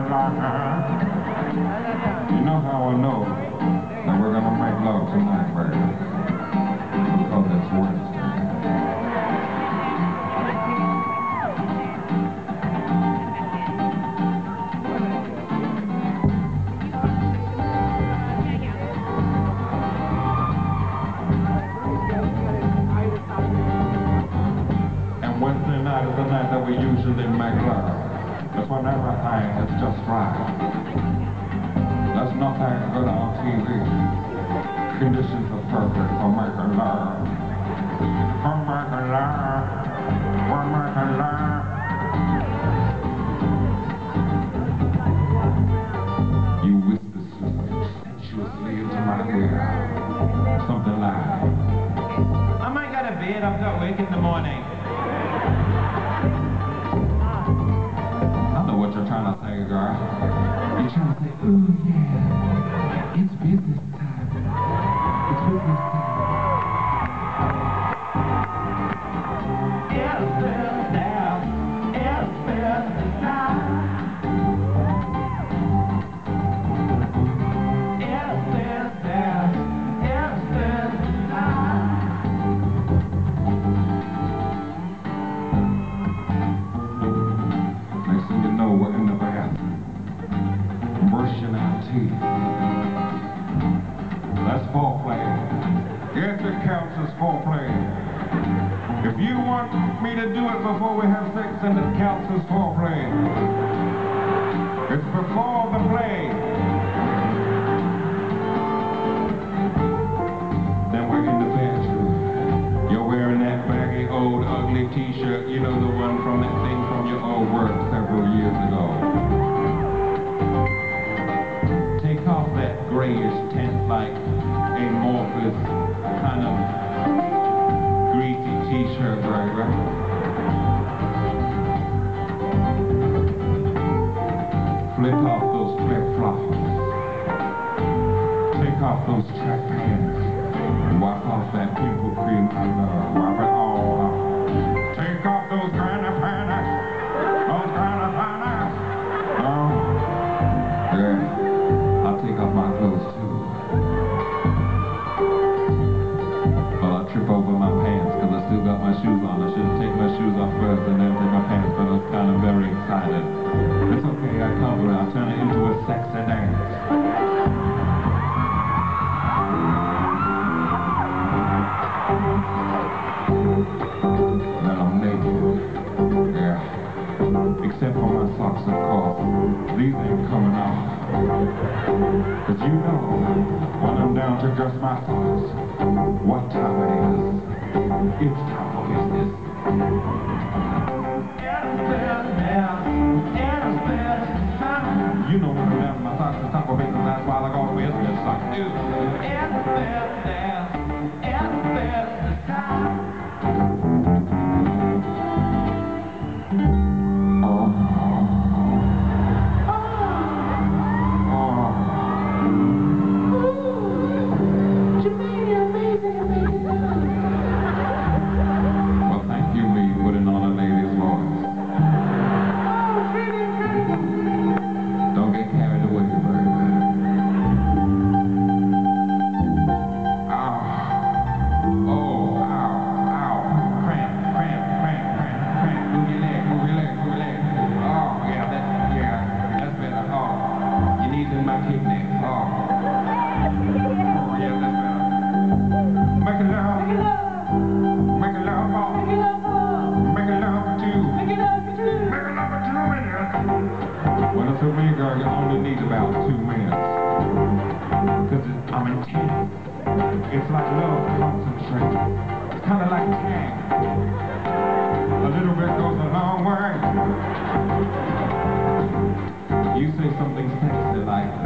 You know how I know that we're gonna make love tonight, baby? Because it's Wednesday. And Wednesday night is the night that we usually make love. That's when everything is just right. There's nothing good on TV. Conditions are perfect for making love. For making love. For making love. You whisper sensuously into my ear. Something like, I might go to bed, I've got work in the morning. I know what you're trying to say, girl. You're trying to say, ooh, yeah, it's business time. It's business time. It's business time. It's business time. It's business time. It's business time. Next thing you know, we're in the bathroom, brushing our teeth. That's foreplay. Yes, it counts as foreplay. If you want me to do it before we have sex, then it counts as foreplay. It's before the play. Then we're in the bedroom. You're wearing that baggy, old, ugly t-shirt. You know, the one from that thing from your old work several years ago. Take off that grayish tint, like amorphous, kind of greasy t-shirt, baby. Flip off those flip-flops. Take off those track pants. Wipe off that pimple cream I love. Wipe it all off. Take off those granny panties. Those granny panties. Oh, yeah. I'll take off my clothes too. But I trip over my pants because I still got my shoes on. I should take my shoes off first and then take my pants, but I was kind of very excited. It's okay, I cover it. I'll turn it into a sexy dance. Then I'm naked. Yeah. Except for my socks, of course. These ain't coming off. Cause you know, when I'm down to just my socks, what time it is. It's time for business. You know when I'm down to my socks, it's time for business. That's why I go to business. I do. Well, thank you, me, putting on a lady's voice. Don't get carried away, baby. Ow. Oh, ow, ow. Cramp, cramp, cramp, cramp, cramp. Move your leg, move your leg, move your leg. Oh, yeah, that's better. Oh, you need it in my kidney. Oh, yeah, that's better. Make it love. Make it love for. Make it love for two. Make it love for 2 minutes. When it's a me, girl, you only need about 2 minutes. Cause I'm intense. It's like love concentrate. It's kind of like tang. A little bit goes a long way. You say something sexy like,